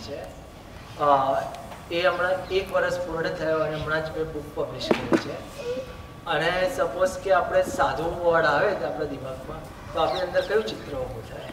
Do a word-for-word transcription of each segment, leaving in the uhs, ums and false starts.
છે. એ હમણાં એક વર્ષ પૂર્ણ થયો અને હમણાં જ મેં બુક પબ્લિશ કરી છે. અને સપોઝ કે આપણે સાધુ વર્ડ આવે તો આપણા દિમાગમાં તો આપણી અંદર કયું ચિત્ર ઊભું થાય?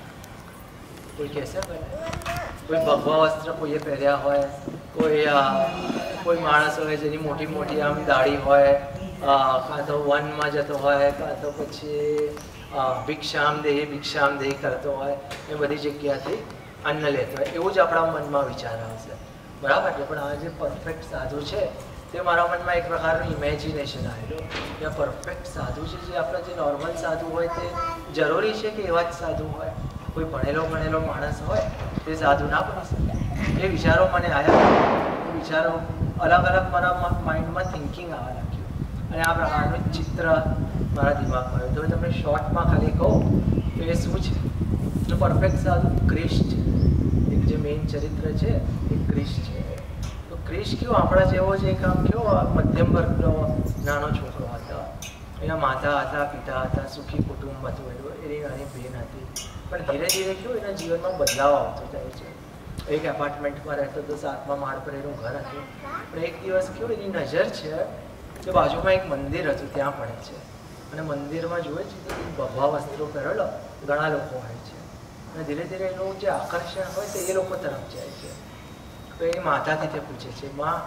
કોઈ કહેશે પહેલાં? કોઈ ભગવા વસ્ત્ર કોઈએ પહેર્યા હોય, કોઈ કોઈ માણસ હોય જેની મોટી મોટી આમ દાઢી હોય, કાં તો વનમાં જતો હોય, કાં તો પછી ભિક્ષામ દેહી ભિક્ષામ દેહી કરતો હોય, એ બધી જગ્યાથી અન્ન લેતો હોય, એવું જ આપણા મનમાં વિચાર આવશે. બરાબર છે. પણ આ જે પરફેક્ટ સાધુ છે તે મારા મનમાં એક પ્રકારનું ઇમેજિનેશન આવેલું કે આ પરફેક્ટ સાધુ છે, જે આપણા જે નોર્મલ સાધુ હોય તે જરૂરી છે કે એવા જ સાધુ હોય? કોઈ ભણેલો ભણેલો માણસ હોય તે સાધુ ના બની શકે? એ વિચારો મને આવ્યા. એ વિચારો અલગ અલગ મારા માઇન્ડમાં થિંકિંગ આવવા લાગ્યું અને આ પ્રકારનું ચિત્ર મારા દિમાગમાં આવ્યું. તો તમને શોર્ટમાં ખાલી કહું તો એ શું છે? તો પરફેક્ટ સાધુ ક્રિશ છે. એક જે મેઇન ચરિત્ર છે એ ક્રિશ છે. તો ક્રિશ કેવો આપણા જેવો જ એક આમ કેવો મધ્યમ વર્ગનો નાનો છોકરો હતો. એના માતા હતા, પિતા હતા, સુખી કુટુંબ હતું, એની નાની બહેન હતી. પણ ધીરે ધીરે કેવું એના જીવનમાં બદલાવ આવતો જાય છે. એક એપાર્ટમેન્ટમાં રહેતો તો સાતમા માળ પર એનું ઘર હતું. પણ એક દિવસ કેવું એની નજર છે કે બાજુમાં એક મંદિર હતું ત્યાં પડે છે અને મંદિરમાં જુએ છે કે ભગવા વસ્ત્રો પહેરેલો ઘણા લોકો હોય છે અને ધીરે ધીરે એનું જે આકર્ષણ હોય તે એ લોકો તરફ જાય છે. તો એની માતાથી તે પૂછે છે, માં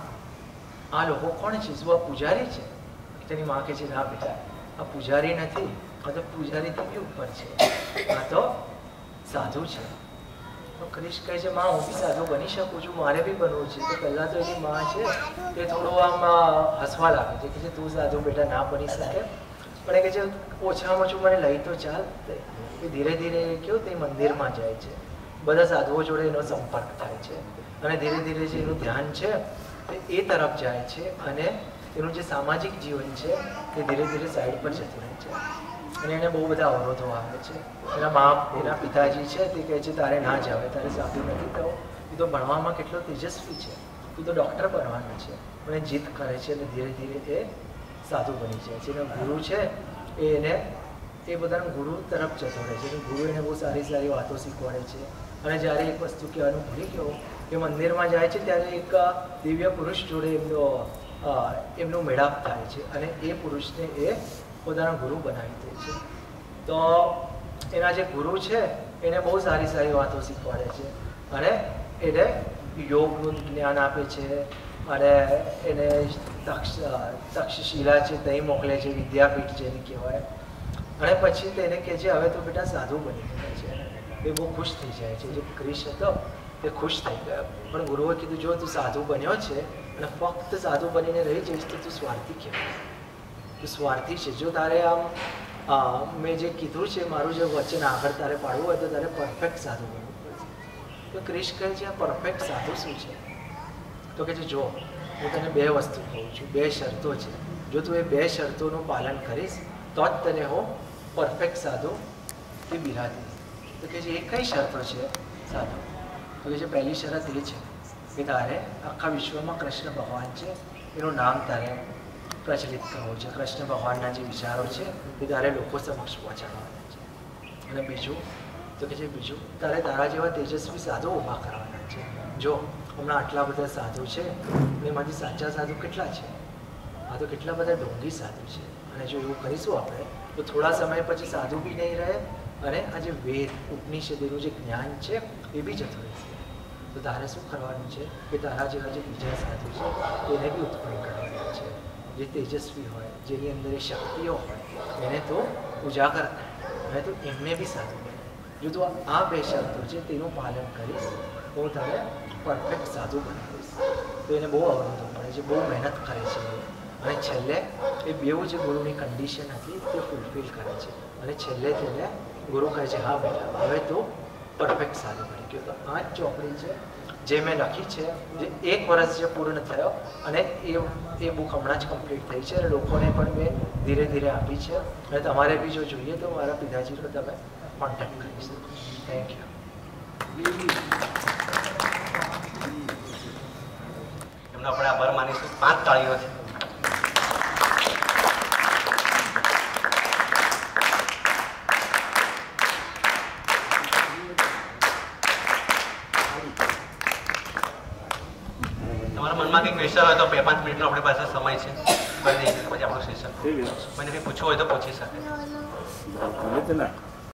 આ લોકો કોણ છે? શું આ પૂજારી છે? તેની માં કહે છે, ના બેટા, આ પૂજારી નથી, આ તો પૂજારીથી બી ઉપર છે, આ તો સાધુ છે. તો ક્રિશ કહે છે, માં હું બી સાધુ બની શકું છું, મારે બી બનવું છે. તો પહેલાં તો એની માં છે તે થોડું આમ હસવા લાગે છે કે તું સાધુ બેટા ના બની શકે, પણ એ કહે છે ઓછામાં ઓછું મને લઈ તો ચાલ. એ ધીરે ધીરે કેવું તે મંદિરમાં જાય છે, બધા સાધુઓ જોડે એનો સંપર્ક થાય છે અને ધીરે ધીરે જે એનું ધ્યાન છે તે એ તરફ જાય છે અને એનું જે સામાજિક જીવન છે તે ધીરે ધીરે સાઈડ પર જતું રહે છે અને એને બહુ બધા અવરોધો આવે છે. એના મા એના પિતાજી છે તે કહે છે તારે ના જવાય, તારે સાધુ નથી થવું, તું તો ભણવામાં કેટલો તેજસ્વી છે, તું તો ડૉક્ટર બનવાનું છે. પણ એ જીદ કરે છે અને ધીરે ધીરે એ સાધુ બની જાય છે. એનો ગુરુ છે એ એને એ પોતાના ગુરુ તરફ જતો રહે છે. ગુરુ એને બહુ સારી સારી વાતો શીખવાડે છે અને જ્યારે એક વસ્તુ કહેવાનું ભૂલી ગયો એ મંદિરમાં જાય છે ત્યારે એક દિવ્ય પુરુષ જોડે એમનો એમનો મેળાપ થાય છે અને એ પુરુષને એ પોતાના ગુરુ બનાવી દે છે. તો એના જે ગુરુ છે એને બહુ સારી સારી વાતો શીખવાડે છે અને એને યોગનું જ્ઞાન આપે છે અને એને તક્ષ તક્ષશિલા છે ત્યાં મોકલે છે, વિદ્યાપીઠ જેને કહેવાય. અને પછી તેને કહે છે હવે તો બેટા સાધુ બની ગયા છે. એ બહુ ખુશ થઈ જાય છે. જે ક્રિશ હતો તે ખુશ થઈ ગયો. પણ ગુરુએ કીધું જો તું સાધુ બન્યો છે અને ફક્ત સાધુ બનીને રહી જઈશ તો તું સ્વાર્થી કહેવાય, તું સ્વાર્થી છે. જો તારે આમ મેં જે કીધું છે મારું જે વચન આગળ તારે પાડવું હોય તો તારે પરફેક્ટ સાધુ બનવું પડશે. તો ક્રિશ કહે છે આ પરફેક્ટ સાધુ શું છે? તો કહે છે જો હું તને બે વસ્તુ કહું છું, બે શરતો છે, જો તું એ બે શરતોનું પાલન કરીશ તો જ તને હું પરફેક્ટ સાધુ તે બિરાદી. તો કહે છે એ કઈ શરતો છે સાધુ? તો કહે છે પહેલી શરત એ છે કે તારે આખા વિશ્વમાં કૃષ્ણ ભગવાન છે એનું નામ તારે પ્રચલિત કરવું છે. કૃષ્ણ ભગવાનના જે વિચારો છે એ તારે લોકો સમક્ષ પહોંચાડવાના છે. અને બીજું તો કહે છે બીજું તારે તારા જેવા તેજસ્વી સાધુ ઊભા કરવાના છે. જો હમણાં આટલા બધા સાધુ છે એમાંથી સાચા સાધુ કેટલા છે? આ તો કેટલા બધા ઢોંગી સાધુ છે. અને જો એવું કરીશું આપણે તો થોડા સમય પછી સાધુ બી નહીં રહે અને આ જે વેદ ઉપનિષદોનું જે જ્ઞાન છે એ બી જતું રહેશે. તો તારે શું કરવાનું છે કે તારા જેવા જે બીજા સાધુ છે એને બી ઉત્પન્ન કરવાના છે, જે તેજસ્વી હોય, જેની અંદર એ શક્તિઓ હોય એને તો ઉજાગર થાય અને તું એમને બી સાધુ બને. જો તું આ બે શરતો છે તેનું પાલન કરીશ તો તારે પરફેક્ટ સાધુ બનાવીશ. તો એને બહુ અવરોધો પડે છે, બહુ મહેનત કરે છે અને છેલ્લે એ બેઉ જે ગુરુની કન્ડિશન હતી તે ફૂલફિલ કરે છે અને છેલ્લે છેલ્લે ગુરુ કહે છે હા બેટા હવે તો પરફેક્ટ સાધુ બની ગયો. તો આ જ ચોપડી છે જે મેં લખી છે, જે એક વર્ષ જે પૂર્ણ થયો અને એ એ બુક હમણાં જ કમ્પ્લીટ થઈ છે અને લોકોને પણ મેં ધીરે ધીરે આપી છે અને તમારે બી જો જોઈએ તો મારા પિતાજીનો તમે કોન્ટેક્ટ કરી શકો. Thank you. એમનો આપણે આભાર માનીશું. પાંચ તાળીઓ છે. મનમાં કંઈ ક્વેશ્ચન હોય તો બે પાંચ મિનિટનો આપણી પાસે સમય છે કરી દઈએ પછી આપણું સેશન ઠીક છે મને કંઈ પૂછવું હોય તો પૂછી શકે ભલે તો ના